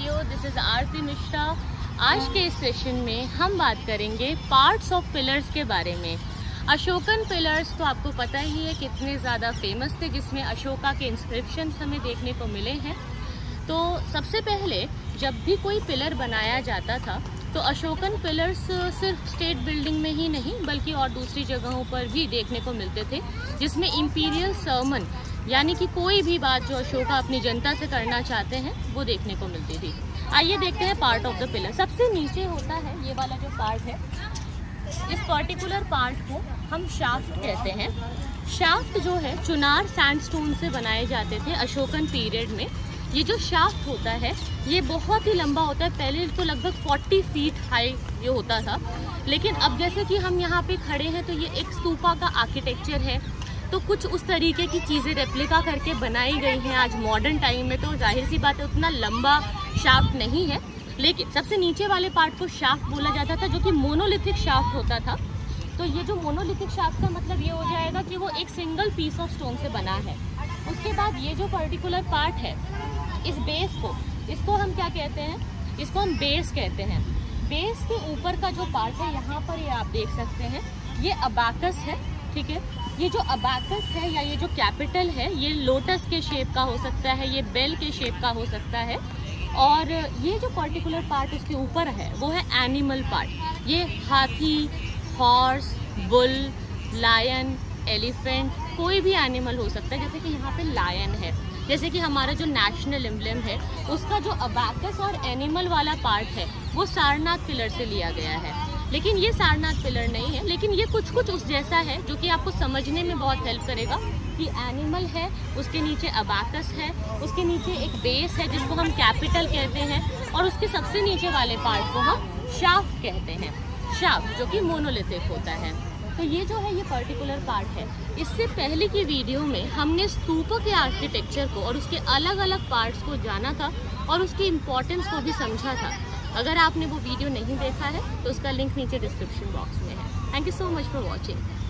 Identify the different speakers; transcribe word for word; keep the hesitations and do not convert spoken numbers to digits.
Speaker 1: Video. This is Aarti Mishra. आज के इस सेशन में हम बात करेंगे पार्ट्स ऑफ पिलर्स के बारे में। अशोकन पिलर्स तो आपको पता ही है कितने ज़्यादा फेमस थे, जिसमें अशोका के इंस्क्रिप्शंस हमें देखने को मिले हैं। तो सबसे पहले जब भी कोई पिलर बनाया जाता था तो अशोकन पिलर्स सिर्फ स्टेट बिल्डिंग में ही नहीं बल्कि और दूसरी जगहों पर भी देखने को मिलते थे, जिसमें इंपीरियल सर्मन यानी कि कोई भी बात जो अशोका अपनी जनता से करना चाहते हैं वो देखने को मिलती थी। आइए देखते हैं पार्ट ऑफ द पिलर। सबसे नीचे होता है ये वाला जो पार्ट है, इस पर्टिकुलर पार्ट को हम शाफ्ट कहते हैं। शाफ्ट जो है चुनार सैंडस्टोन से बनाए जाते थे अशोकन पीरियड में। ये जो शाफ्ट होता है ये बहुत ही लंबा होता है। पहले तो लगभग चालीस फीट हाई ये होता था, लेकिन अब जैसे कि हम यहाँ पे खड़े हैं तो ये एक स्तूपा का आर्किटेक्चर है, तो कुछ उस तरीके की चीज़ें रेप्लिका करके बनाई गई हैं आज मॉडर्न टाइम में। तो जाहिर सी बात है उतना लंबा शाफ्ट नहीं है, लेकिन सबसे नीचे वाले पार्ट को शाफ्ट बोला जाता था, जो कि मोनोलिथिक शाफ्ट होता था। तो ये जो मोनोलिथिक शाफ्ट का मतलब ये हो जाएगा कि वो एक सिंगल पीस ऑफ स्टोन से बना है। उसके बाद ये जो पर्टिकुलर पार्ट है, इस बेस को, इसको हम क्या कहते हैं, इसको हम बेस कहते हैं। बेस के ऊपर का जो पार्ट है यहाँ पर ये आप देख सकते हैं, ये अबाकस है, ठीक है। ये जो अबाकस है या ये जो कैपिटल है ये लोटस के शेप का हो सकता है, ये बेल के शेप का हो सकता है। और ये जो पर्टिकुलर पार्ट उसके ऊपर है वो है एनिमल पार्ट। ये हाथी, हॉर्स, बुल, लायन, एलिफेंट, कोई भी एनिमल हो सकता है। जैसे कि यहाँ पे लायन है, जैसे कि हमारा जो नेशनल एम्ब्लेम है उसका जो अबाकस और एनिमल वाला पार्ट है वो सारनाथ पिलर से लिया गया है। लेकिन ये सारनाथ पिलर नहीं है, लेकिन ये कुछ कुछ उस जैसा है जो कि आपको समझने में बहुत हेल्प करेगा कि एनिमल है, उसके नीचे अबाकस है, उसके नीचे एक बेस है जिसको हम कैपिटल कहते हैं, और उसके सबसे नीचे वाले पार्ट को हम शाफ्ट कहते हैं। शाफ्ट जो कि मोनोलिथिक होता है। तो ये जो है ये पर्टिकुलर पार्ट है। इससे पहले की वीडियो में हमने स्तूपों के आर्किटेक्चर को और उसके अलग अलग पार्ट्स को जाना था और उसकी इम्पोर्टेंस को भी समझा था। अगर आपने वो वीडियो नहीं देखा है तो उसका लिंक नीचे डिस्क्रिप्शन बॉक्स में है। Thank you so much for watching.